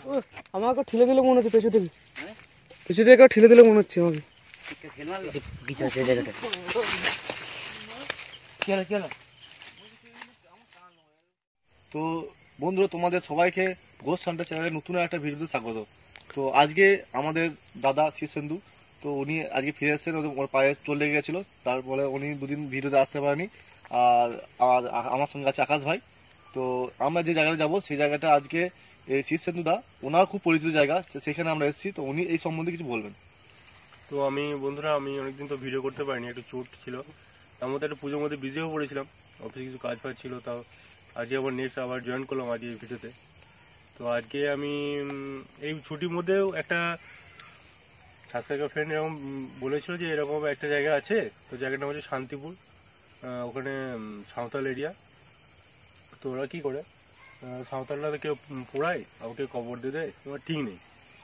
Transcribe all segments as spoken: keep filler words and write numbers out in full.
আমাকে ঠেলে দিলে মনে হচ্ছে পেছু থেকে, পেছু থেকে ঠেলে দিলে মনে হচ্ছে আমাকে। তো বন্ধুরা, তোমাদের সবাইকে গোস্ট হান্টার চ্যানেলে নতুন একটা ভিডিওতে স্বাগত। তো আজকে আমাদের দাদা শীর্ষেন্দু, তো উনি আজকে ফিরে এসেছেন, ওর পায়ে চোট লেগে গেছিলো, তারপরে উনি দুদিন ভিডিওতে আসতে পারেনি। আর আর আমার সঙ্গে আছে আকাশ ভাই। তো আমরা যে জায়গাটা যাবো সেই জায়গাটা আজকে এই শীর্ষেন্দু দা ওনার খুব পরিচিত জায়গা, সেখানে আমরা এসেছি। তো উনি এই সম্বন্ধে কিছু বলবেন। তো আমি বন্ধুরা আমি অনেকদিন তো ভিডিও করতে পারিনি, একটু চোট ছিল, তার মধ্যে একটু পুজোর মধ্যে বিজি হয়ে পড়েছিলাম, অফিসে কিছু কাজ ফাজ ছিল। তাও আজকে আবার নেক্সট আবার জয়েন করলাম আজকে এই ভিডিওতে। তো আজকে আমি এই ছুটির মধ্যেও একটা সাবস্ক্রাইবার ফ্রেন্ড এরকম বলেছিল যে এরকম একটা জায়গা আছে, তো জায়গাটা হচ্ছে শান্তিপুর, ওখানে সাঁওতাল এরিয়া। তো ওরা কী করে, সাঁওতালরা কেউ পোড়ায় আর কেউ কবর দিয়ে দেয়, তোমার ঠিক নেই।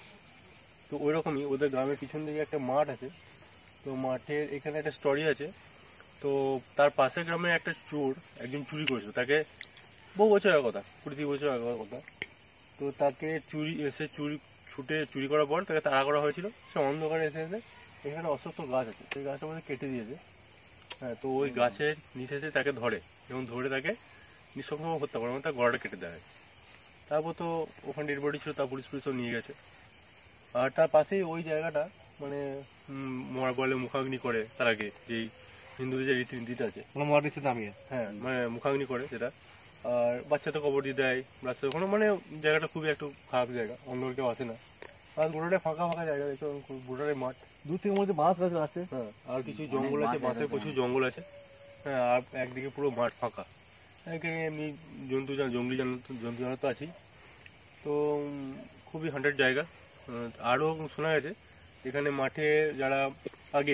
তো ওই রকমই ওদের গ্রামের পিছন দিকে একটা মাঠ আছে, তো মাঠের এখানে একটা স্টোরি আছে। তো তার পাশের গ্রামে একটা চোর একজন চুরি করেছিল, তাকে বহু বছর আগের কথা, কুড়ি তিরিশ বছর আগের কথা। তো তাকে চুরি এসে চুরি ছুটে চুরি করার পর তাকে তাড়া করা হয়েছিল। সে অন্ধকারে এসে এসে এখানে অশ্বত্থ গাছ আছে, সেই গাছটা মধ্যে কেটে দিয়েছে। হ্যাঁ, তো ওই গাছের নিচে এসে তাকে ধরে এবং ধরে তাকে নিঃসঙ্গ হত্যা করে, মানে তার গলাটা কেটে দেওয়া হয়। তারপর তো ওখানে ডেড বডি ছিল, তা পুলিশ পুলিশও নিয়ে গেছে। আর তার পাশেই ওই জায়গাটা মানে মরা বলে মুখাগ্নি করে তার আগে, যেই হিন্দুদের যে রীতিনীতিটা আছে, হ্যাঁ মানে মুখাগ্নি করে সেটা। আর বাচ্চা তো কবর দিয়ে দেয় রাস্তায়, ওখানে মানে জায়গাটা খুবই একটু খারাপ জায়গা, অন্য কেউ আসে না। আর গোটাটাই ফাঁকা ফাঁকা জায়গা, দেখো গোটাটাই মাঠ, দু তিন মধ্যে বাঁশ গাছ আছে, হ্যাঁ আর কিছু জঙ্গল আছে, বাঁশের প্রচুর জঙ্গল আছে। হ্যাঁ, আর একদিকে পুরো মাঠ ফাঁকা। এখানে এমনি জন্তু জঙ্গলি জন্তু জানোয়ার তো আছেই। তো খুবই হান্ড্রেড জায়গা। আরও শোনা গেছে এখানে মাঠে যারা আগে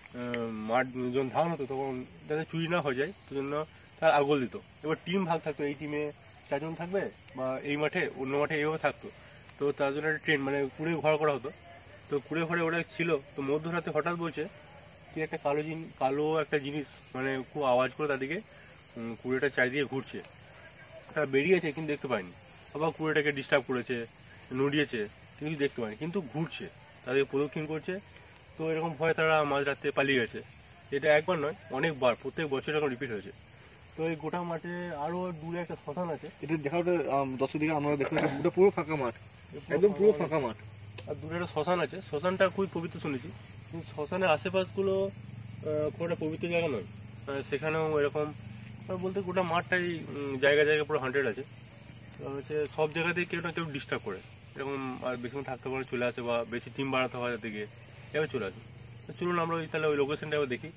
মাঠ যখন ধান হতো তখন যাতে চুরি না হয়ে যায়, সেই জন্য তার আগল দিত। এবার টিম ভাগ থাকতো, এই টিমে চারজন থাকবে বা এই মাঠে অন্য মাঠে এইভাবে থাকতো। তো তার জন্য একটা ট্রেন মানে কুড়ে ঘর করা হতো। তো কুড়ে ঘরে ওরা ছিল, তো মধ্যরাতে হঠাৎ বলছে কি একটা কালো জিনিস, কালো একটা জিনিস মানে খুব আওয়াজ করে তাদেরকে কুড়েটা চারিদিকে ঘুরছে। তারা বেরিয়েছে কিন্তু দেখতে পায়নি, আবার কুড়েটাকে ডিস্টার্ব করেছে, নড়িয়েছে, কিছু দেখতে পায়নি, কিন্তু ঘুরছে, তাদেরকে প্রদক্ষিণ করছে। তো এরকম ভয়ে তারা মাঝরাতে পালিয়ে গেছে। এটা একবার নয়, অনেকবার, প্রত্যেক বছর এরকম রিপিট হয়েছে। তো এই গোটা মাঠে আরও দূরে একটা শ্মশান আছে, এটা দেখা দশ দিকে আমরা দেখলাম, ওটা পুরো ফাঁকা মাঠ, একদম পুরো ফাঁকা মাঠ। আর দূরে একটা শ্মশান আছে, শ্মশানটা খুবই পবিত্র শুনেছি, কিন্তু শ্মশানের আশেপাশগুলো খুব একটা পবিত্র জায়গা নয়। সেখানেও এরকম বলতে গোটা মাঠটাই জায়গা জায়গা পুরো হান্ড্রেড আছে। হচ্ছে সব জায়গাতেই কেউ না কেউ ডিস্টার্ব করে, এরকম আর বেশিক্ষণ থাকতে পারে চলে আসে, বা বেশি টিম বাড়াতে হয় দিকে এবার চলে আসে। চলুন আমরা ওই তাহলে ওই লোকেশনটা এবার দেখি।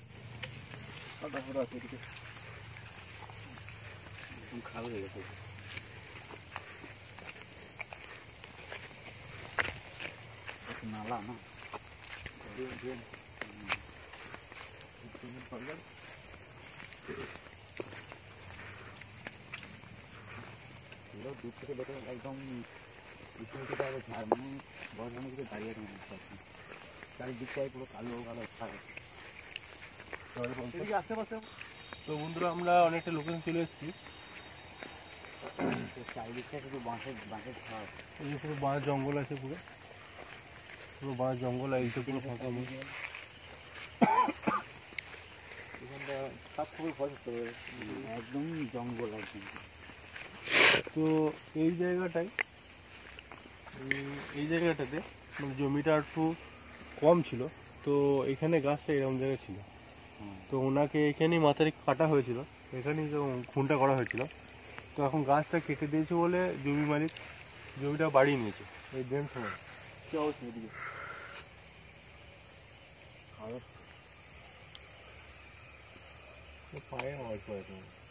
খাল হয়ে গেছে নালা না, দূর থেকে দেখে একদম ঝাড় মানে কিছু দাঁড়িয়ে আছে, চারিদিকটাই পুরো কালো কালো আশেপাশে। তো বন্ধুরা আমরা অনেকটা লোকেশন চলে এসেছি, চারিদিকটা শুধু বাঁশের বাঁশের ঝাড়, এই পুরো বাঁশ জঙ্গল আছে, পুরো পুরো বাঁশ জঙ্গল, এইটা পুরো ফাঁকা মুখ। এখানটা সব খুবই ভয় করতে পারে, একদম জঙ্গল একদম। তো এই জায়গাটায় এই জায়গাটাতে মানে জমিটা একটু কম ছিল, তো এখানে গাছটা এরকম জায়গায় ছিল। তো ওনাকে এখানেই মাথায় কাটা হয়েছিল, এখানেই খুনটা করা হয়েছিল। তো এখন গাছটা কেটে দিয়েছে বলে জমি মালিক জমিটা বাড়িয়ে নিয়েছে এই ড্রেন সময়। কী অবস্থা এদিকে পায়ে আওয়াজ করে,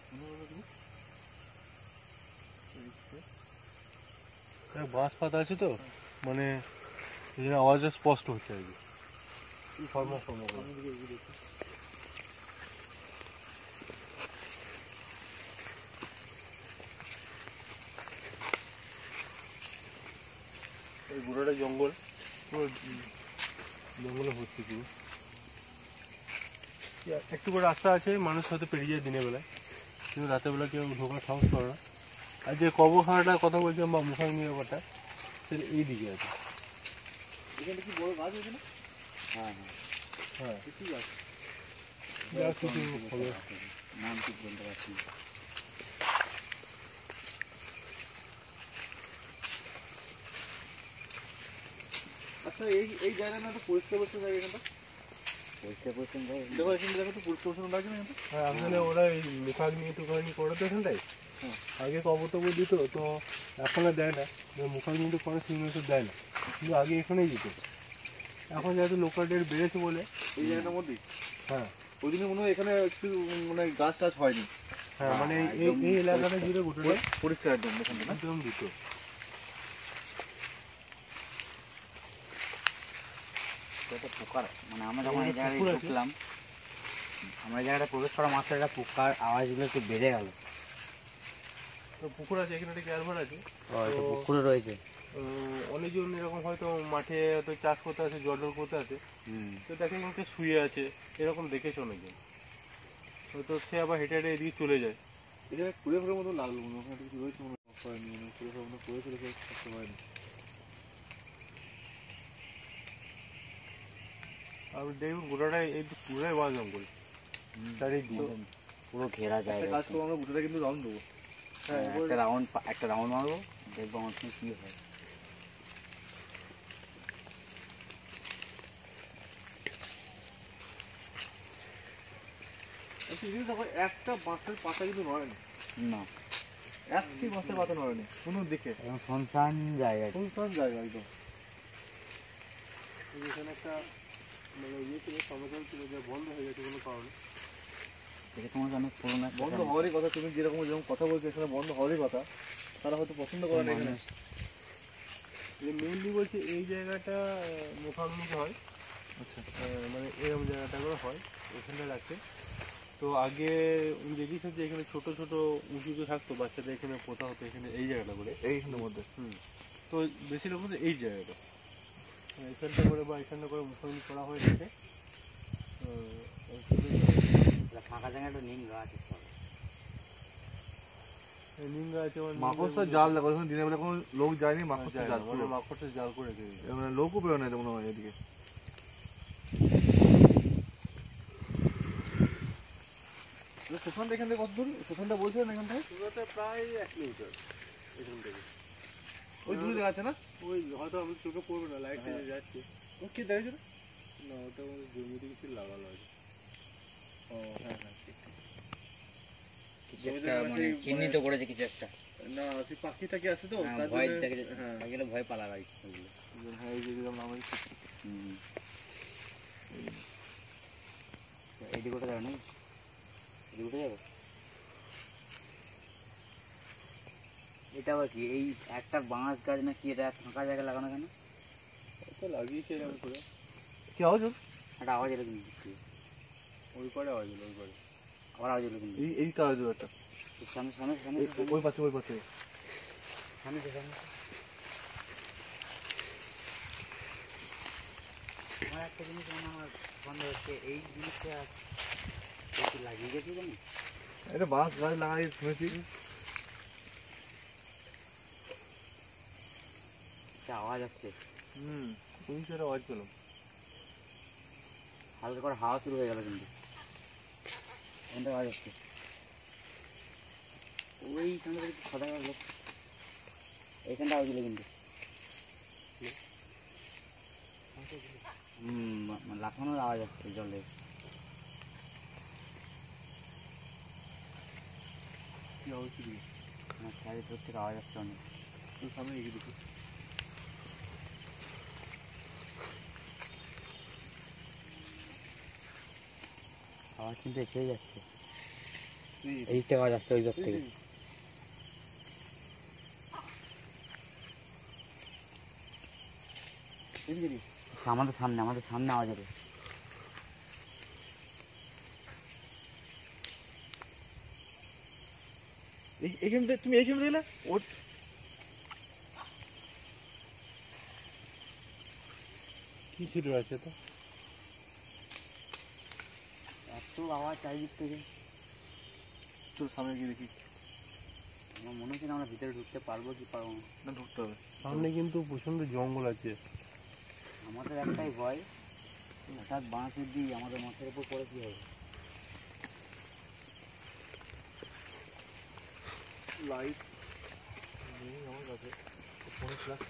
বাঁশ পাতা আছে তো মানে এই জন্য আওয়াজটা স্পষ্ট হচ্ছে আর কি। এই গোটাটা জঙ্গল, পুরো জঙ্গলে ভর্তি পুরো। একটু করে রাস্তা আছে, মানুষ হয়তো পেরিয়ে যায় দিনের বেলায়, কিন্তু রাতের বেলা কেউ ঢোকার সাহস করে না। আর যে কবরখানাটার কথা বলছিলাম বা মুখাগ্নির ব্যাপারটা, গাছের এই দিকে আছে। এখানে কি বড় গাছ হয়েছে না? হ্যাঁ হ্যাঁ হ্যাঁ কি গাছ? যা কিছু হবে। নাম ঠিক বলতে পারছি না। আচ্ছা এই এই জায়গাটা তো পরিষ্কার পরিষ্কার জায়গা এখানটা। পরিষ্কার পরিচ্ছন্ন জায়গা। দেখো এখানে দেখো তো পরিষ্কার পরিচ্ছন্ন লাগছে না এখানটা? হ্যাঁ আসলে ওরা এই মুখাগ্নি টুকাগ্নি করে তো এখানটায়। হ্যাঁ। আগে কবর টবর দিত, তো এখন আর দেয় না। মুখাগ্নি তো করে সিগনেচার দেয় না, কিন্তু আগে এখানেই দিত। এখন যেহেতু লোকাল ডেট বেড়েছে বলে এই জায়গাটার মধ্যেই। হ্যাঁ ওই দিনে মনে হয় এখানে একটু মানে গাছ টাছ হয়নি, হ্যাঁ মানে এই একদম এই এলাকাটা জুড়ে গোটাটাই পরিষ্কার একদম এখানটা না? একদম দিত। এটা পোকার মানে আমরা যখন এই পুকুর জায়গায় আছে? ঢুকলাম, আমরা এই জায়গাটা প্রবেশ করা মাত্র একটা পোকার আওয়াজগুলো একটু বেড়ে গেল। তো পুকুর আছে, এখানে একটা ক্যারভার আছে। তো পুকুরে রয়েছে। উম, অনেকজন এরকম হয়তো মাঠে তো চাষ করতে আছে, জল টল করতে আছে, হুম তো দেখে এখানে শুয়ে আছে, এরকম দেখেছে অনেকজন। হয়তো সে আবার হেঁটে হেঁটে এদিকে চলে যায়। এখানে কুড়ে ফুড়ের মতো লাগলো মনে হয়, ওখানে কিছু রয়েছে মনে হয়, হয়নি মনে হয়, কুড়ে ফুড়ের মতো করে ফেলে থাকতে হয়নি। আর দেখুন গোটাটা এই পুরাই বাস জঙ্গল চারিদিকে। পুরো ঘেরা একটা জায়গা। কাজ করবো আমরা গোটাটা কিন্তু রাউন্ড দেবো। হ্যাঁ, একটা রাউন্ড একটা রাউন্ড মারবো, দেখবো আমার সঙ্গে কি হয়। আচ্ছা এই জিনিস দেখো, একটা বাঁশের পাতা কিন্তু নড়েনি, না একটি বাঁশের পাতা নড়েনি কোনো দিকে। এবং শুনশান জায়গা। শুনশান জায়গা একদম। এখানে একটা মানে ইয়ে ছিল, সমতল ছিল, যে বন্ধ হয়ে গেছে কোনো কারণে। দেখে তোমার অনেক পুরোনো একটা বন্ধ গ্রাম। হওয়ারই কথা, তুমি যেরকম যেরকম কথা বলছো এখানে বন্ধ হওয়ারই কথা, তারা হয়তো পছন্দ করে না এখানে। মেইনলি বলছে এই জায়গাটা মুখাগ্নিতে হয়। আচ্ছা আহ, মানে এরকম জায়গাটা করে হয়, এখানটা রাখে। তো আগে উনি দেখিয়েছে যে এখানে ছোট ছোট উঁচুতে থাকতো, বাচ্চাদের এখানে পোতা হতো এখানে এই জায়গাটা করে। এইখানের মধ্যে হুম তো বেশি লোক হচ্ছে এই জায়গাটা, মানে এখানটা করে বা এখানটা করে মুখাগ্নি করা হয় রেখে। এটা ফাঁকা জায়গাটা নিম গাছ আছে। নিম গাছ এবং নিম মাকড়সার গাছ- জাল দেখো, এখানে দিনের বেলা কোনো লোক যায়নি, হ্যাঁ, মাকড়সার যায় না, জাল মানে পুরো। মাকড়সার জাল করে রেখে দিয়েছে। মানে লোকও বেরোয় না এটা মনে হয় এদিকে। স্টেশনটা এখান থেকে কত দূর? স্টেশনটা বলছিলেন এখান থেকে পুরোটা প্রায় এক কিলোমিটার এখান থেকে। ওই দূরে আছে না? ওই হয়তো আমি চোখে পড়বে না, লাইট হ্যাঁ। যাচ্ছে। ও কি দেখেছিল? না ওটা আমাদের জমিতে কিছু লাগানো আছে। ও হ্যাঁ হ্যাঁ ঠিক ঠিক। কিছু একটা মানে চিহ্নিত করেছে কিছু একটা। না সেই পাখি টাকি আছে তো হ্যাঁ, তার ভয় জন্য- দেখে হ্যাঁ গেলে ভয় পালা গাড়ি ওগুলো। হ্যাঁ এই যে যেরকম নাম আছে ঠিক। হুম এইদিকে ওটা যাবে নাকি? এদিকে উঠে যাবে? এটা আবার কি, এই একটা বাঁশ গাছ না কি, এটা ফাঁকা জায়গায় লাগানো কেন? ওটা লাগিয়েছে এরকম করে, কি আওয়াজ হলো? একটা আওয়াজ এলো কিন্তু, ওই পারে আওয়াজ হলো, ওই পারে। আবার আওয়াজ এলো কিন্তু। এই এই কাজ হলো একটা। সামনে সামনে সামনে এই- ওই পাশে ওই পাশে। সামনে সামনে। আমার একটা জিনিস মনে আমার সন্দেহ হচ্ছে, এই জিনিসটা একটু লাগিয়ে গেছে জানি। এটা বাঁশ গাছ লাগাই শুনেছি। একটা আওয়াজ আসছে, হুম ওই সাইডে আওয়াজ পেলাম। হালকা করে হাওয়া শুরু হয়ে গেল কিন্তু। এখানটা আওয়াজ আসছে, ওইখানটা একটু সাদা কালো লোক, এইখানটা আওয়াজ হলো কিন্তু। হুম মানে লাফানোর আওয়াজ আসছে জলে। কি আওয়াজ ছিল? আমার চারিদিক থেকে আওয়াজ আসছে অনেক। তোর সামনে এগিয়ে দেখি। আওয়াজ কিন্তু এসেই যাচ্ছে, এই- এই দিক থেকে আওয়াজ আসছে, ওই দিক থেকে। এদিকে এদিকে। আমাদের সামনে আমাদের সামনে আওয়াজ হবে। এই এইখান থেকে তুমি এইখানে দেখলে ওর কি ছিল আছে তো? এত আওয়াজ চারিদিক থেকে। তোর সামনে গিয়ে দেখি। আমার মনে হচ্ছে না আমরা ভিতরে ঢুকতে পারবো কি পারবো না। না ঢুকতে হবে। সামনে কিন্তু প্রচন্ড জঙ্গল আছে। আমাদের একটাই ভয়, হঠাৎ বাঁশ দিই আমাদের মাথার উপর পড়ে কি হবে। লাইট নেই আমার কাছে, ফোনে ফ্ল্যাশ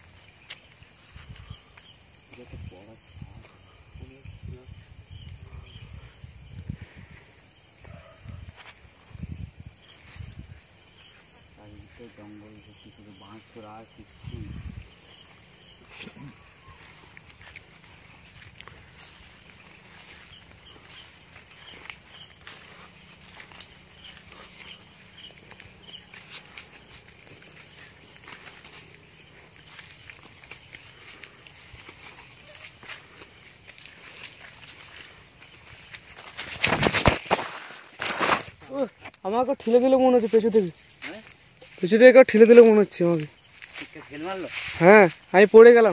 এটা তো পড়া ফোনে ফ্ল্যাশ চারিদিকে জঙ্গল ভর্তি, শুধু বাঁশ তোরা আর কিছুই। আমাকে ঠেলে দিলে মনে হচ্ছে পেছু থেকে, হ্যাঁ পেছু থেকে কেউ ঠেলে দিলে মনে হচ্ছে আমাকে। ঠিকঠাক ফেল মারলো। হ্যাঁ আমি পড়ে গেলাম।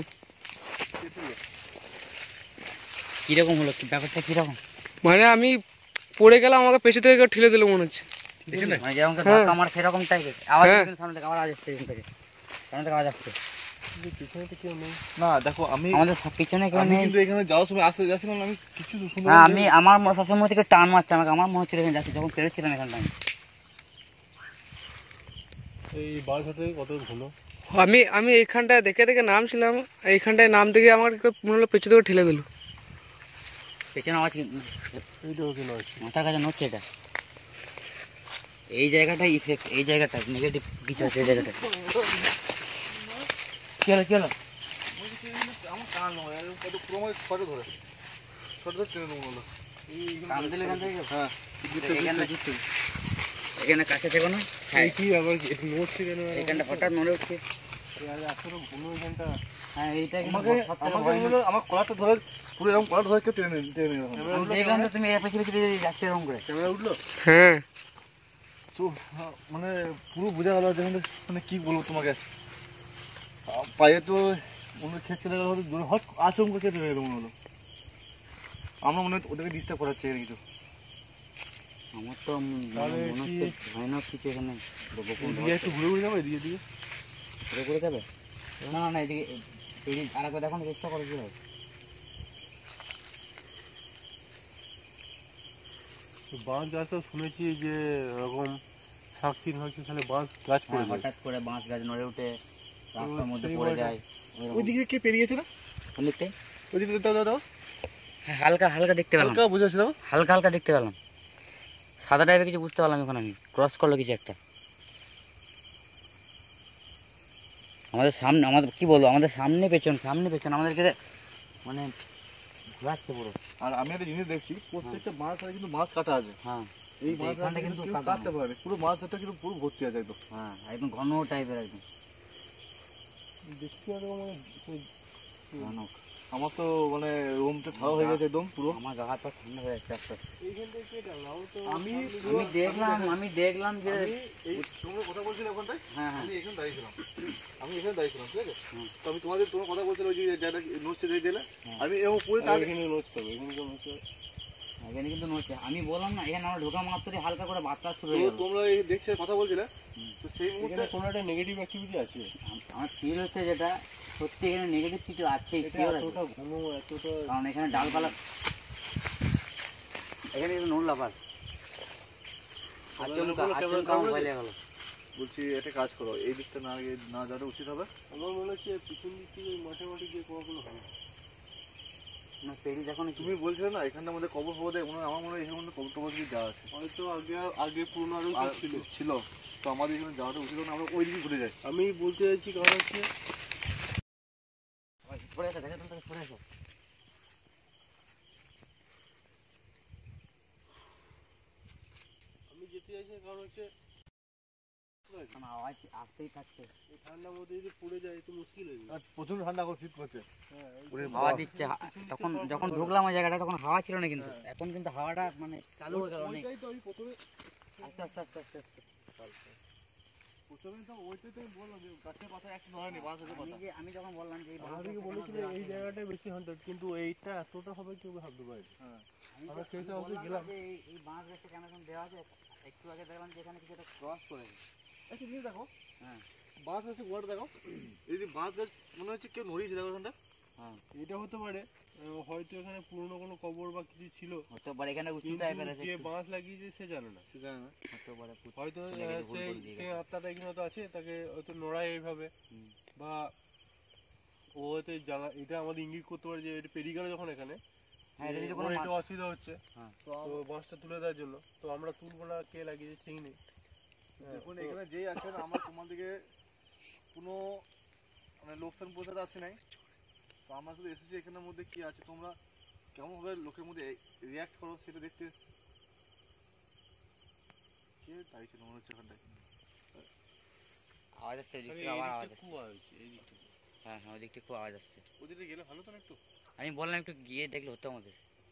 কিরকম হলো, কি ব্যাপারটা কিরকম? মানে আমি পড়ে গেলাম, আমাকে পেছু থেকে কেউ ঠেলে দিলে মনে হচ্ছে। মানে যেরকম হ্যাঁ। ধাক্কা মার সেরকম টাইপের আওয়াজ। হ্যাঁ। কিন্তু সামনে থেকে আওয়াজ আসছে, এখান থেকে সামনে থেকে আওয়াজ আসছে। পিছনে তো কেউ নেই। না দেখো আমি আমাদের সব পিছনে কেউ আমি নেই। কিন্তু এখানে যাওয়ার সময় আসতে যাচ্ছিলাম, আমি কিছু শুনতে হ্যাঁ আমি আমার ম- সবসময় মনে থেকে টান মারছে আমাকে, আমার মনে হচ্ছিল এখানে যাচ্ছি যখন পেরেছিলাম এখানটা আমি। এই বাস হাতে কত ঘুলো। আমি আমি এইখানটায় দেখে দেখে নামছিলাম, এইখানটায় নাম থেকে আমার কেউ মনে হলো পেছু থেকে ঠেলে দিল। পেছনে আওয়াজ কিন্তু এইটাও কি নয়। মাথার কাছে নড়ছে এটা। এই জায়গাটাই ইফেক্ট, এই জায়গাটা নেগেটিভ কিছু আছে এই জায়গাটা। কি হলো কি হলো? আমার কান নয়, কত ক্রমে ফটো ধরে ফটো ধরে টেনে দেবো। কান দিলে এখান থেকে? হ্যাঁ এখানে এখানে কাছে থেকো না। হ্যাঁ এই কি আবার নড়ছে কেন? এখানটা হঠাৎ নড়ে উঠছে। এখনো ঘুলো এখানটা। হ্যাঁ এইটা কিন্তু আমাকে সব থেকে আমাকে ভয়। মনে হলো আমার কলারটা ধরে পুরো এরকম কলার ধরে কেউ টেনে টেনে নিয়ে গেল। আমি দেখলাম তো তুমি এর পেছনে পেছনে যাচ্ছে এরকম করে। ক্যামেরা উঠলো? হ্যাঁ তো হ্যাঁ, মানে পুরো বোঝা গেল যে মানে মানে কি বলবো তোমাকে, আহ, পায়ে তো মনে খেয়ে চলে গেল, হয়তো হট আচমকা কে টেনে গেল মনে হলো। আমরা মনে হয় ওদেরকে ডিস্টার্ব করাচ্ছে এখানে কিছু। আমার তো মনে তাহলে হচ্ছে কি- ভয়ানক কিছু এখানে। এদিকে একটু ঘুরে ঘুরে যাবো, এদিকে দিকে। ঘুরে ঘুরে যাবে? না না না এদিকে এদিকে আর একবার দেখানোর চেষ্টা করো কি হয়। বাঁশ গাছ তো শুনেছি যে এরকম শাকচিন হচ্ছে, তাহলে বাঁশ গাছ পড়ে হ্যাঁ, যায়। হঠাৎ করে বাঁশ গাছ নড়ে উঠে রাস্তার তো মধ্যে সেই পড়ে ভয়টা। যায়। ওইরকম। ওইদিকে কে পেরিয়েছে না? অনেকটাই। ওইদিকে দাও দাও দাও হ্যাঁ, হালকা হালকা দেখতে পেলাম, হালকা বুঝেছি দাও। হালকা হালকা দেখতে পেলাম, সাদা টাইপের কিছু বুঝতে পারলাম এখন আমি। ক্রস করলো কিছু একটা আমাদের সামনে, আমাদের কি বলবো, আমাদের সামনে পেছন সামনে পেছন আমাদেরকে মানে ঘোরাচ্ছে পুরো। আর আমি একটা জিনিস দেখছি, প্রত্যেকটা মাছ আছে কিন্তু মাছ কাটা আছে। হ্যাঁ এই কিন্তু মাছ এখানটা কিন্তু কিন্তু কেউ কাটা কাটতে নেই। পারে পুরো মাছটা কিন্তু পুরো ভর্তি আছে একদম। হ্যাঁ একদম ঘন টাইপের একদম দেখছি আরো মানে সেই ভয়ানক। আমার তো মানে রুমটা ঠাড়া হয়ে গেছে একদম পুরো। আমার গা হাত পা ঠান্ডা হয়ে যাচ্ছে আস্তে আস্তে। এইখান থেকে কেটে নাও তো। আমি আমি দেখলাম আমি দেখলাম যে আমি এই তোমরা কথা বলছিলে ওখানটায়, হ্যাঁ হ্যাঁ আমি এখানে দাঁড়িয়েছিলাম, আমি এখানে দাঁড়িয়েছিলাম, ঠিক আছে? হুম। তো আমি তোমাদের তোমার কথা বলছিল ওই যে জায়গাটা নোটসে দিয়ে দিলে, হ্যাঁ। আমি এরকম পুরো তার এখানে নড়তে হবে, এখানে তো নড়তে হবে। এখানে কিন্তু নড়ছে। আমি বললাম না এখানে আমরা ঢোকা মাত্রই হালকা করে বাতাস শুরু হয়ে তো গেল। তোমরা এই দেখছে কথা বলছিলে, হুম। তো সেই মুহূর্তে এখানে কোনো একটা নেগেটিভ অ্যাক্টিভিটি আছে। আম- আমার ফিল হচ্ছে যেটা সত্যি এখানে নেগেটিভ কিছু আছে, এটা শিওর আছে। এতটা ঘন, এতটা কারণ এখানে ডালপালা, এখানে কিন্তু নড়লা বাস আচমকা আচমকা আমার ভয় লেগে গেল। বলছি একটা কাজ করো, এই দিকটা না গিয়ে না যাওয়াটা উচিত হবে। আমার মনে হচ্ছে পিছন দিক থেকে ওই মাঠে মাঠে গিয়ে কোয়াগুলো হবে। না পেরি দেখো না তুমি বলছিলে না এখানটার মধ্যে কবর ফবর দেয়, মনে হয় আমার মনে হয় এখানে মধ্যে কবর টবর কিছু দেওয়া আছে। হয়তো আগে আগে পুরনো আরো আর ছিল। ছিল, তো আমাদের এখানে যাওয়াটা উচিত হবে না, আমরা ওই দিকে ঘুরে যাই। আমি বলতে চাইছি কারণ হচ্ছে পড়ে আসো, দেখো তুমি পড়ে আসো। আমি যেতে চাইছি কারণ হচ্ছে না, আওয়াজ আসতেই থাকছে। এই ঠান্ডার মধ্যে যদি পড়ে যায় তো মুশকিল হয়ে যাবে। আর প্রচুর ঠান্ডা এখন শীত করছে। হ্যাঁ এই ওরে হাওয়া বাবা। দিচ্ছে হা- তখন যখন ঢুকলাম ওই জায়গাটা তখন হাওয়া ছিল না, কিন্তু এখন কিন্তু হাওয়াটা মানে চালু হয়ে গেল অনেক ওইটাই তো আমি প্রথমে আস্তে আস্তে আস্তে আস্তে আস্তে। প্রথমে তো ওইটাই তো আমি বললাম যে গাছের পাতা একটু ধরেনি, বাঁশ আছে আমি পাতা। যে আমি যখন বললাম যে এই আমাদেরকে বাঁশটা বলেছিল কেন দেওয়া এই আছে? জায়গাটাই বেশি হান্ড্রেড, কিন্তু এইটা এতটা হবে কেউ ভাবতে পারে। হ্যাঁ আমি আমরা তো- সেই আমি সাহসে বললাম না গেলাম। যে এই- এই বাঁশ গাছটা কেন এরকম দেওয়া আছে, একটু আগে দেখলাম যে এখানে কিছু একটা ক্রস করেছে। একটা জিনিস দেখো, হ্যাঁ বাঁশ আছে গোয়াটা দেখো, এই যে বাঁশ গাছ মনে হচ্ছে কেউ নড়িয়েছে দেখো এখানটা। হ্যাঁ এটা হতে পারে আহ, হয়তো এখানে পুরনো কোনো কবর বা কিছু ছিল, হতে পারে এখানে উঁচু কিন্তু টাইপের আছে যে একটু। বাঁশ লাগিয়েছে সে জানে না। সে জানে না। হতে পারে পুঁত- হয়তো আহ, লেগেছে, ভুল সেই করে দিয়ে সেই গেছে। আত্মাটা এখানে হয়তো আছে, তাকে হয়তো নড়ায় এইভাবে, হুম। বা ও হয়তো জায়গা এটা আমাদের ইঙ্গিত করতে পারে যে এটা পেরিয়ে গেল যখন এখানে, হ্যাঁ, এটা যে যদি কোনো ওর মা- একটু অসুবিধা হচ্ছে, হ্যাঁ। তো তো আম- বাঁশটা তুলে দেওয়ার জন্য। তো আমরা তুলবো না, কে লাগিয়েছে ঠিক নেই। হ্যাঁ, দেখুন তো- এখানে যেই আছেন, আমরা তোমাদেরকে কোনো মানে লোকসান পৌঁছাতে আসছি নাই। তো আমরা শুধু এসেছি এখানের মধ্যে কি আছে, তোমরা কেমনভাবে লোকের মধ্যে রিয়াক্ট করো সেটা দেখতে। কে দাঁড়িয়েছিল মনে হচ্ছে ওখানটায়? আওয়াজ আসছে, ওই দিক আরে থেকে এই আবার দিকটা আওয়াজ আসছে। খুব আওয়াজ হচ্ছে, এই দিকটা। হ্যাঁ হ্যাঁ, ওই দিক থেকে খুব আওয়াজ আসছে। ওদিকে গেলে ভালো তো না একটু? আমি বললাম একটু গিয়ে দেখলে হতো আমাদের।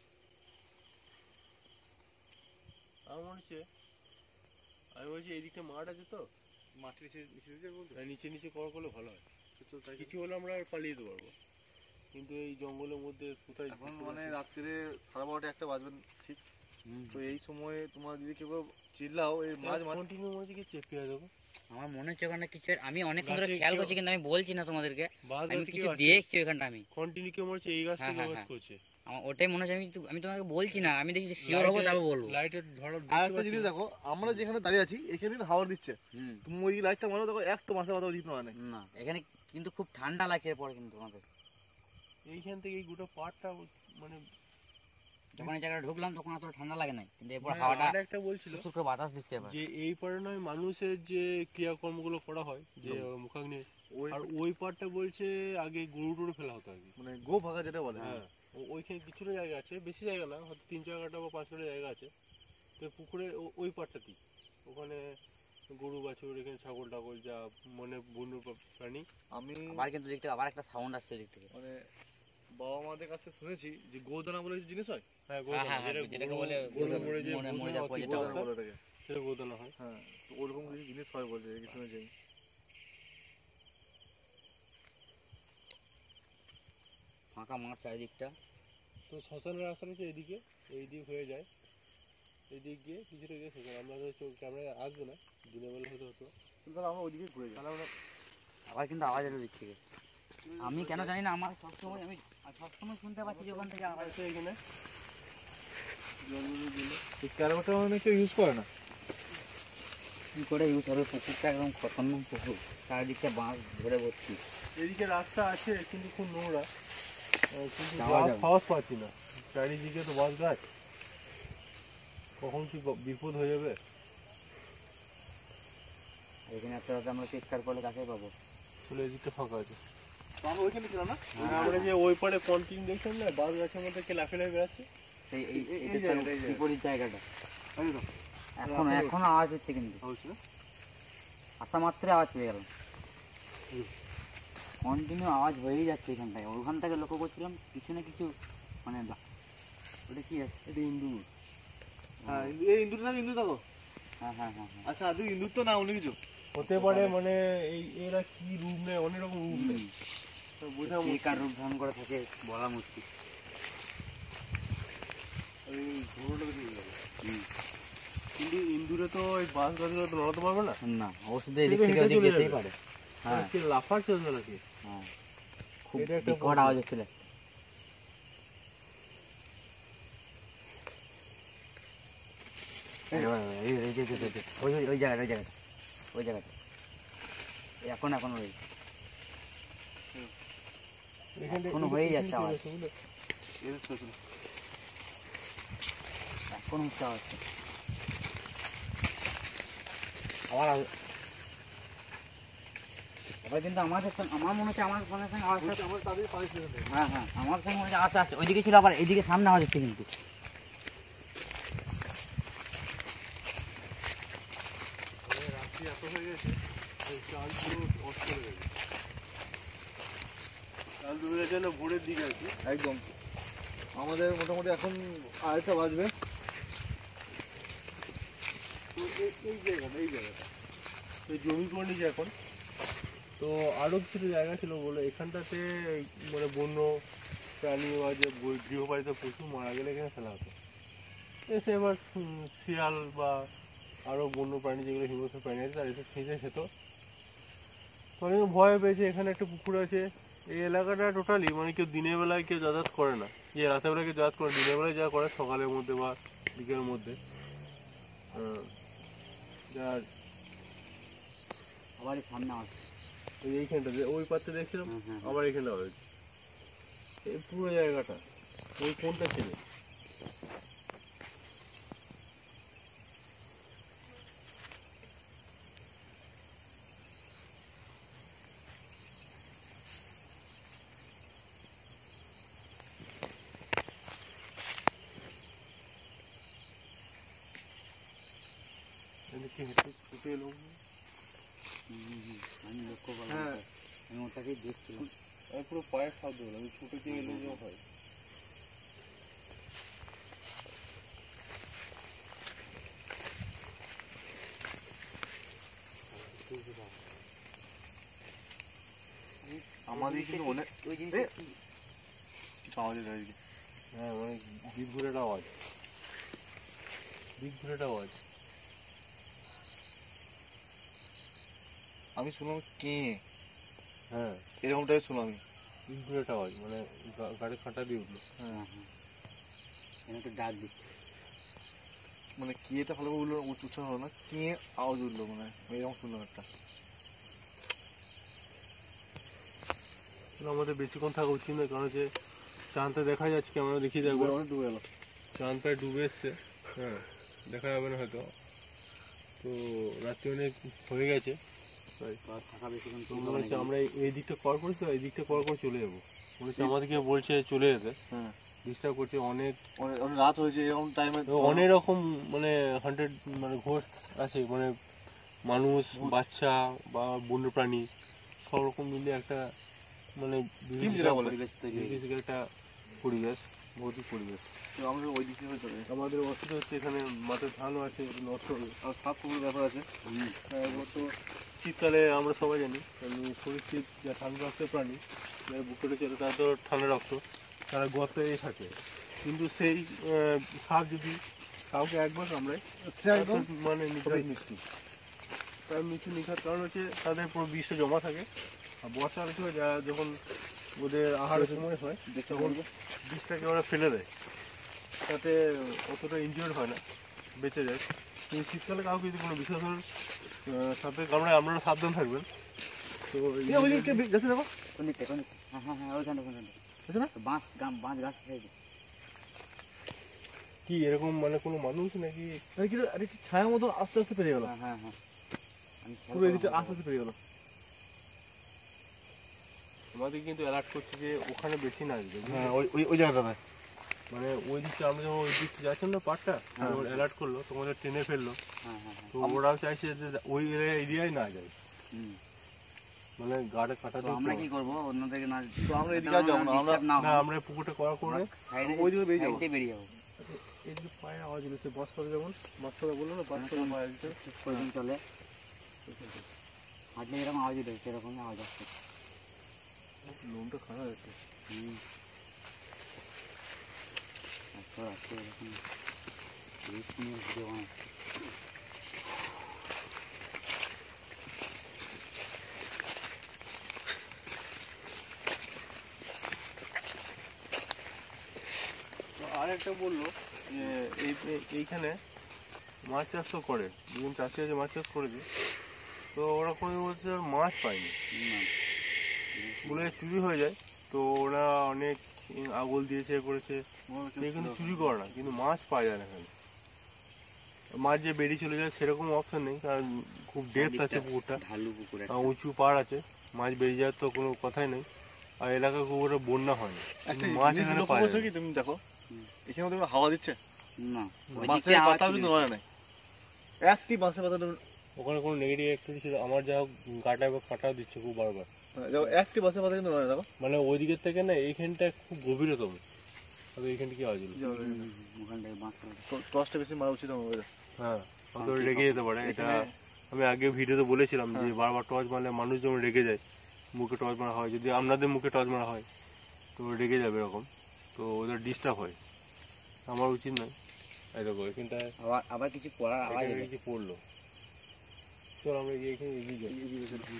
আমার মনে হচ্ছে, আমি বলছি এই দিকটা মাঠ আছে তো, মাটির নিচে নিচে দিকে বলতে তাই নিচে নিচে করা করলে ভালো হয়। তো তাই কিছু হলে আমরা আর পালিয়ে যেতে পারবো, কিন্তু এই জঙ্গলের মধ্যে কোথায় এখন ঘুরতে মানে পারছি? রাত্রিরে সাড়ে বারোটা একটা বাজবেন ঠিক। হুম। তো এই সময়ে তোমরা যদি কেউ চিল্লাও এই মাঝ মাঠ, কন্টিনিউ মনে হচ্ছে কি চেপে আছে দেখো। আমার মনে হচ্ছে ওখানে কিছু, আমি অনেকক্ষণ ধরে গাছে খেয়াল কেউ- করছি কিন্তু আমি বলছি না তোমাদেরকে। বাস আমি গাছে কিছু কেউ আছে, দেখছি ওখানটা আমি। কন্টিনিউ কেউ মনে হচ্ছে এই গাছ হ্যাঁ, থেকে হ্যাঁ, আওয়াজ হ্যাঁ। করছে। আমার ওটাই মনে হচ্ছে, আমি কিন্তু আমি তোমাকে বলছি না, আমি দেখছি শিওর হবো তারপর বলবো। লাইটের ধরো আর একটা জিনিস দেখো, আমরা যেখানে দাঁড়িয়ে আছি এখানে কিন্তু হাওয়া দিচ্ছে। হুম। তুমি ওই লাইটটা মারো দেখো, একটু মাথা ব্যথা ওদিক নয় না। না এখানে কিন্তু খুব ঠান্ডা লাগছে পরে কিন্তু আমাদের, এইখান থেকে এই গোটা পাড়টা মানে যখন এই জায়গায় ঢুকলাম তখন অতটা ঠান্ডা লাগে না, কিন্তু এরপর মানে হাওয়াটা আর একটা বলছিল সুসুর করে বাতাস দিচ্ছে এবার। যে এই পারে নয় মানুষের যে ক্রিয়াকর্মগুলো করা হয় যে মুখাগ্নি, ওই আর ওই পাড়টা বলছে আগে গরু টরু ফেলা হতো আগে। মানে গো ভাগা যেটা বলে। হ্যাঁ, ও- ওইখানে কিছুটা জায়গা আছে, বেশি জায়গা না, হয়তো তিন চার কাটা বা পাঁচ কাটা জায়গা আছে। তো পুকুরে ও- ওই পাড়টাতেই ওখানে গরু বাছুর, এখানে ছাগল টাগল যা মানে বন্য প্রাণী। আমি আবার কিন্তু দিক থেকে আবার একটা সাউন্ড আসছে দিক থেকে। মানে বাবা মাদের কাছে শুনেছি যে গোদানা বলে কিছু জিনিস হয়। হ্যাঁ, হ্যাঁ, হ্যাঁ, গোদানা, হ্যাঁ, যেটা যেটাকে গরু- বলে গরু গোদানা, মরে যে মরে- ভুসি মরে বা যাওয়ার পর কি যেটা গোদানা বলে, বলে ওটাকে। সেটা গোদানা হয়। হ্যাঁ, তো ওরকম কিছু জিনিস হয় বলছে, কি শুনেছি আমি। ফাঁকা মাঠ চারিদিকটা। তো শ্মশানের রাস্তা হচ্ছে এইদিকে, এই দিক হয়ে যায়, এই দিক গিয়ে কিছুটা গিয়ে শ্মশান। আমরা তো চোখ ক্যামেরায় আসবে না, দিনের বেলা হতে হতো, তাহলে আমরা ওইদিকে ঘুরে যাই। তাহলে আমরা আবার কিন্তু আওয়াজ এলো দিক থেকে। আমি কেন জানি না, আমার সবসময় আমি সবসময় শুনতে পাচ্ছি যে ওখান থেকে আওয়াজ। আছে এখানে এই ক্যারাবাটা মানে কেউ ইউজ করে না। কি করে ইউজ হবে, পুকুরটা একদম খতরনাক পুকুর, চারিদিকটা বাঁশ ধরে ভর্তি। এদিকে রাস্তা আছে কিন্তু খুব নোংরা, আহ, কিন্তু যাওয়া যাওয়ার যাবে। সাহস পাচ্ছি না, চারিদিকে তো বাঁশ গাছ, কখন কি ব- বিপদ হয়ে যাবে। এখানে একটা রাতে আমরা চিৎকার করলে কাছে পাবো। চলে এদিকটা ফাঁকা আছে। তো আমরা ওইখানে ছিলাম না। মানে আমরা যে ওই পারে কন্টিনিউ দেখছেন না, বাঁশ গাছের মধ্যে কে লাফে লাফে বেড়াচ্ছে। সেই এই এই- এই এইটা জায়গাটা, তার এই জায়গাটা। বিপরীত জায়গাটা। এই তো এখন এখনো আওয়াজ হচ্ছে কিন্তু, হচ্ছে না। আসা মাত্র আওয়াজ পেয়ে গেল। কন্টিনিউ আওয়াজ হয়েই যাচ্ছে এখানটায়। ওখান থেকে লক্ষ্য করছিলাম কিছু না কিছু মানে বা- ওটা কি আছে? এটা ইন্দুর। হ্যাঁ, ইন্দু- এই ইন্দুর নাম ইন্দু দেখো। হ্যাঁ হ্যাঁ হ্যাঁ হ্যাঁ। আচ্ছা, আদৌ ইন্দুর তো না অন্য কিছু। হতে পারে, মানে এই এরা কি রূপ নেয়, অনেক রকম রূপ নেয়, হুম। তো বোঝা কে মুশকিল। কার রূপ ধারণ করে থাকে বলা মুশকিল। এই ঘোড়াটাকে দিয়ে গেল। হুম। কিন্তু ইন্দুরে তো ওই বাঁশ গাছগুলো তো নড়াতে পারবে না, না, ও শুধু এদিক কিন্তু থেকে হেঁটে ওদিক চলে যেতেই যাবে। পারে। হ্যাঁ সে লাফাচ্ছে তো নাকি। হ্যাঁ, খুব এটা একটা বিকট problem। আওয়াজ হচ্ছিল। এই এই- এই যে- যে- যে- যে- ওই ওই- ওই জায়গাটা ওই জায়গাটা ওই জায়গাটা এখন এখন ওই এখান থেকে- এখনো হয়েই এখান যাচ্ছে থেকে আওয়াজ। গেছে, বুঝলে? এর ছোট এখন হচ্ছে আওয়াজটা আবার আওয়াজ- এবার কিন্তু আমাদের সঙ্গে- আমার মনে হচ্ছে আমার ফোনের সঙ্গে আওয়াজটা, বলছে, আমার তাদের পায়ে ছিল না। হ্যাঁ হ্যাঁ আমার সঙ্গে মনে হচ্ছে আওয়াজটা আসছে। ওইদিকে ছিল আবার এইদিকে সামনে আওয়াজ হচ্ছে কিন্তু। মানে রাত্রি এত হয়ে গেছে, ওই চাল পুরো অফ করে গেছে। চাল ডুবে গেছে না ভোরের দিকে আর কি। একদম আমাদের মোটামুটি এখন আড়াইটা বাজবে। তো এই- এই জায়গাটা এই জায়গাটা এই জমি করে নিয়েছে এখন। তো আরও কিছু জায়গা ছিল বলে এখানটাতে মানে বন্য প্রাণী বা যে ব- গৃহপালিত পশু মারা গেলে এখানে ফেলা হতো। এসে এবার উম, শিয়াল বা আরও বন্য প্রাণী যেগুলো হিংস্র প্রাণী আছে তারা এসে খেঁচে খেত। তো অনেক ভয় পেয়েছে। এখানে একটা পুকুর আছে। এই এলাকাটা টোটালি মানে কেউ দিনের বেলায় কেউ যাতায়াত করে না, যে রাতের বেলায় কেউ যাতায়াত করে, দিনের বেলায় যা করে সকালের মধ্যে বা বিকেলের মধ্যে। আহ, যার আবার এই সামনে আছে। এই এইখানটা ওই পাশে দেখছিলাম, হুম, হুম, হুম। আবার এখানটা হয়েছে। এই পুরো জায়গাটা ওই কোনটা ছিল? কি হেঁটে ছুটে এলো? হুম, হুম, হুম। আমি লক্ষ্য করলাম হ্যাঁ। তো। আমি ওটাকেই দেখছিলাম। আমি পুরো পায়ের শব্দ হলো, আমি ছুটে গিয়ে এলে যে হয়। আমাদের কিন্তু অনেক ওই জিনিসটা এ! কি? কিছু আওয়াজ হলো এদিকে। হ্যাঁ মানে দিক ঘুরের আওয়াজ, দিক ঘুরের আওয়াজ। আমি শুনলাম কে হ্যাঁ এরকম টাইপের শুনলাম আমি। দিক ঘুরের আওয়াজ, মানে গা- গাড়ি কাঁটা দিয়ে উঠলো। হ্যাঁ হ্যাঁ, হ্যাঁ। এখানে একটু ডাক দিচ্ছে। মানে কে এটা ভালো করে উঠলো, উচ্চারণ হলো না, কে আওয়াজ উঠলো মানে এরকম শুনলাম একটা। কিন্তু আমাদের বেশিক্ষণ থাকা উচিত নয়, কারণ হচ্ছে চাঁদটা দেখা যাচ্ছে কি, আমরা দেখিয়ে দেখবো। অনেক ডুবে গেল। চাঁদ প্রায় ডুবে এসছে। হ্যাঁ দেখা যাবে না হয়তো। তো রাত্রি অনেক হয়ে গেছে তাই। তো আর থাকা বেশিক্ষণ তো ঠিক মনে হবে না হচ্ছে কিন্তু। আমরা এই- এই দিকটা কর করেছি তো, এই দিকটা কর করে চলে যাবো। মনে হচ্ছে আমাদেরকে বলছে চলে যেতে, হ্যাঁ ডিস্টার্ব করছে। অনেক অনেক অনেক রাত হয়েছে এরকম টাইমে। অনেক রকম মানে হান্ড্রেড মানে ঘোষ আছে, মানে মানুষ, বাচ্চা বা বন্য প্রাণী সব রকম মিলে একটা মানে টিম যেটা বলে পরিবেশ তৈরি হয়ে গেছে। নির্দিষ্ট একটা পরিবেশ, ভৌতিক পরিবেশ। তো আমরা ওই দিকে হয়ে চলে যাই। আমাদের অসুবিধা হচ্ছে এখানে মাঠে ধানও আছে, একটু নষ্ট হবে। আর সাপ কুকুরের ব্যাপার আছে। হুম। হ্যাঁ, এবার তো শীতকালে আমরা সবাই জানি এমনি শরীর যা ঠান্ডা রক্তের প্রাণী, যারা বুকেটে চলে তারা তো ঠান্ডা রক্ত, তারা গর্তেই থাকে। কিন্তু সেই আহ, সাপ যদি কাউকে একবার কামড়ায় একদম তার মানে নিখাত মৃত্যু। তার মৃত্যু নিখাত কারণ হচ্ছে তাদের পুরো বিষ জমা থাকে। আর বর্ষার সময় যা যখন ওদের আহারের সময় হয় দেখতে তখন বলবো। বিষটাকে ওরা ফেলে দেয়, তাতে অতটা ইনজিওর্ড হয় না, বেঁচে যায়। কিন্তু শীতকালে কাউকে যদি কোনো বিশেষ সাপে কামড়ায় আপনারা সাবধান থাকবেন। তো এই এই ওই দিকে যাচ্ছে দেখো। কোন দিকটা, কোন দিকটা? হ্যাঁ, হ্যাঁ, হ্যাঁ, ওইখানটা, ওইখানটা। আছে না? তো বাঁশ গাম বাঁশ গাছ খাইছে। কি এরকম মানে কোনো মানুষ নাকি? মানে কি আরে কি ছায়া মতো আস্তে আস্তে পেরিয়ে গেল। হ্যাঁ, হ্যাঁ, হ্যাঁ। আমি খেয়াল পুরো এদিকে করলাম। আস্তে আস্তে পেরিয়ে গেল। আমাদের কিন্তু অ্যালার্ট করছে যে ওখানে বেশি না আসবে, হ্যাঁ ওই ওই ওই জায়গাটাতে। মানে ওই দিকটা আমরা যখন ওই দিকটা যাচ্ছেন না পাটটা, যখন অ্যালার্ট করলো তোমাদের ট্রেনে ফেললো। হ্যাঁ, হ্যাঁ, হ্যাঁ। তো ওরাও চাইছে যে ওই এরিয়ায় না যায়, হুম। মানে গাড়ে কাটা তো আমরা কি করবো অন্যদেরকে না? তো আমরা এদিকে আর যাবো না, আমরা disturb না না হয়। আমরা পুকুরটা করা করে সাইডে ওই দিকে বেরিয়ে যাবো। সাইডে বেরিয়ে যাবো। এই যে পায়ে আওয়াজ হচ্ছে বাস করে, যেমন বাস করে বললো না, বাস করে পায়ে আসছে। প্রয়োজন চলে হাঁটলে এরকম আওয়াজ উঠে সেরকমই আওয়াজ আসছে। লোমটা খারাপ হচ্ছে। হুম। আচ্ছা, আচ্ছা, এরকম risk নিয়ে ভিডিও বানাচ্ছে। তো আর একটা বললো যে এই এই- এইখানে মাছ চাষ তো করে, দুজন চাষি আছে মাছ চাষ করেছে। তো ওরা কোনো বলছে মাছ পায়নি, না, বলে চুরি হয়ে যায়। তো ওরা অনেক আগল দিয়েছে, এ করেছে, সে কিন্তু চুরি করে না, কিন্তু মাছ পাওয়া যায় না এখানে। মাছ যে বেরিয়ে চলে যায় সেরকম অপশন নেই, কারণ খুব ডেপথ আছে পুকুরটা, ঢালু পুকুর একটা। আর উঁচু পাড় আছে, মাছ বেরিয়ে যাওয়ার তো কোনো কথাই নেই। আর এলাকা খুব একটা বন্যা হয় না, একটা কিন্তু মাছ জিনিস এখানে লক্ষ্য পাওয়া করছো যায় কি না। তুমি দেখো, হুম। এখানে ওদের হাওয়া দিচ্ছে, না, ওই বাঁশের দিকটা আওয়াজ পাতাও ছিল। কিন্তু নড়ে নাই, একটি বাঁশের পাতা নড়ে- ওখানে কোনো নেগেটিভ অ্যাক্টিভিটি ছিল, আমার যা হোক গাটা বা কাটাও দিচ্ছে খুব বারবার। হ্যাঁ, দেখো একটি বাঁশের পাতা কিন্তু নড়ে না, দেখো। মানে ওই দিকের থেকে না এইখানটা খুব গভীরতম। তবে এইখানটা কি আওয়াজ হলো? হুম, হুম, হুম, ওখান থেকে বাঁশ পড়ে। তো টর্চটা বেশি মারা উচিত আমাদের। হ্যাঁ হয়তো পাখি, রেগে যেতে পারে। এটা এখানে- আমি আগে ভিডিওতে বলেছিলাম যে হ্যাঁ। বারবার টর্চ মারলে মানুষ যেমন রেগে যায়, মুখে টর্চ মারা হয়, যদি আপনাদের মুখে টর্চ মারা হয় তো রেগে যাবে এরকম, তো ওদের ডিস্টার্ব হয়, আমার উচিত নয়। এই দেখো এখানটায় আবার আবার কিছু পড়ার আওয়াজ এখানে এলো। কিছু পড়লো। চল আমরা গিয়ে এখানে এগিয়ে যাই।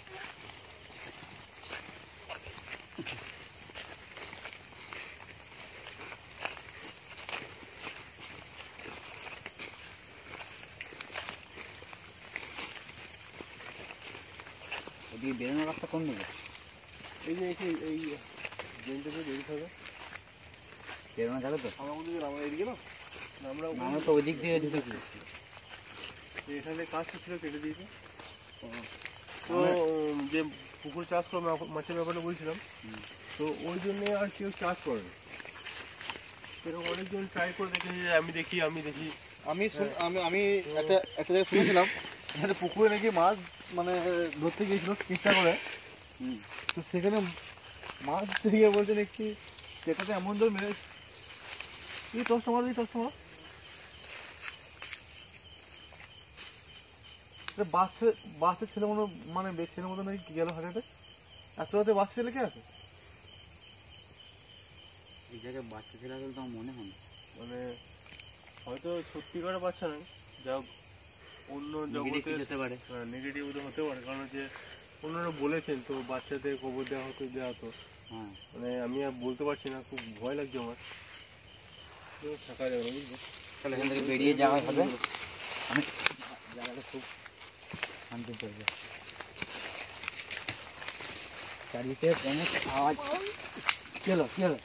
ওদিকে বেরোনোর রাস্তা কোন দিকে? এই যে এখানে এই ড্রেনটা দিয়ে বেরিয়ে হবে। বেরোনো যাবে তো? আমরা বলছি আমরা এদিকে না আমরা আমরা তো ওই দিক দিয়ে ঢুকেছি। এখানে কাজ ছিল কেটে দিয়েছে। তো উম, যে পুকুর চাষ করে মা- মাছের ব্যাপারটা বলছিলাম, তো ওই জন্যে আর কেউ চাষ করে না। এরকম অনেকজন ট্রাই করে দেখেছি, যে আমি দেখি আমি দেখি আমি শুন- আমি আমি একটা একটা জায়গায় শুনেছিলাম এখানে পুকুরে নাকি মাছ মানে ধরতে গিয়েছিল চেষ্টা করে। হুম। তো সেখানে মাছ ধরতে গিয়ে বলছে দেখছি সেটাতে এমন জল মেরে এই টস মার এই টস মার বাচ্চা বাচ্চা ছেলে মতো মানে বে- ছেলের মতো নাকি গেল হাজারে এত রাতে বাচ্চা ছেলে কে আছে? এই জায়গায় বাচ্চা ছেলে আসলে তো আমার মনে হয় না। মানে হয়তো সত্যিকারের বাচ্চা নয়, যা হোক অন্য নেগেটিভ জগতে কিছু হতে পারে। নেগেটিভ হতে পারে, কারণ হচ্ছে অন্যরা বলেছেন তো বাচ্চাদের খবর দেওয়া হতো দেওয়া হতো হ্যাঁ। মানে আমি আর বলতে পারছি না, খুব ভয় লাগছে আমার। তো থাকা যাবে না বুঝলি। তাহলে এখান থেকে বেরিয়ে যাওয়া হবে। আমি জায়গাটা খুব শান্তি করবে। চারিদিকে অনেক আওয়াজ। কি হলো কি হলো?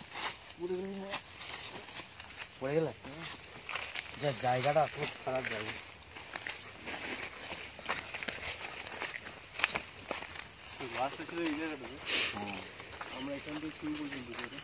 পড়ে গেলে? যা জায়গাটা খুব খারাপ জায়গা। রাস্তা ছিল এই জায়গাটাতে, হ্যাঁ। আমরা এখান থেকে শুরু পর্যন্ত করে।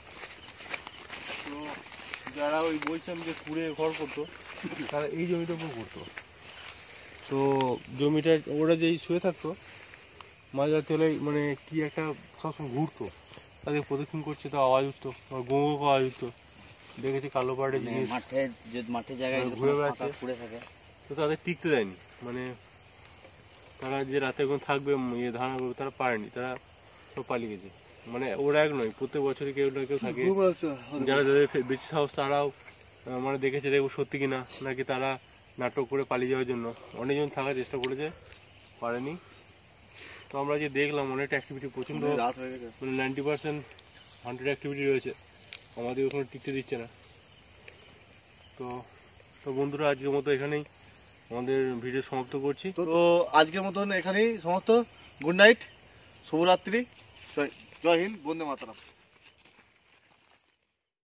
তো যারা ওই বলছিলাম যে কুড়ে ঘর করতো, তারা এই জমিটার উপর করতো। তো জমিটা ওরা যেই শুয়ে থাকতো, মাঝ রাতে হলে মানে কি একটা সবসময় ঘুরতো, তাদের প্রদক্ষিণ করছে তো আওয়াজ উঠতো, গো গো আওয়াজ উঠতো। দেখেছি কালো পাহাড়ের মানে জিনিস, মাঠে যদি মাঠের জায়গায় ঘুরে যদি কোনো বেড়াচ্ছে। ফাঁকা পড়ে থাকে। তো তাদের টিকতে দেয়নি, মানে তারা যে রাতে এখন থাকবে ইয়ে ধারণা করবে, তারা পারেনি, তারা সব পালিয়ে গেছে। মানে ওরা এক নয়, প্রত্যেক বছরই কেউ না কেউ থাকে। যারা যাদের ফে- বেশি সাহস তারাও আহ, মানে দেখেছে দেখবো সত্যি কিনা নাকি তারা নাটক করে পালিয়ে যাওয়ার জন্য অনেকজন থাকার চেষ্টা করেছে, পারেনি। তো আমরা যে দেখলাম অনেকটা অ্যাক্টিভিটি, প্রচণ্ড রাত হয়ে গেছে। মানে নাইনটি পার্সেন্ট হান্ড্রেড অ্যাক্টিভিটি রয়েছে, আমাদের ওখানে টিকতে দিচ্ছে না। তো তো বন্ধুরা আজকের মতো এখানেই আমাদের ভিডিও সমাপ্ত করছি। তো তো আজকের মতন এখানেই সমাপ্ত। গুড নাইট, শুভরাত্রি, জয় জয় হিন্দ, বন্দে মাতরম।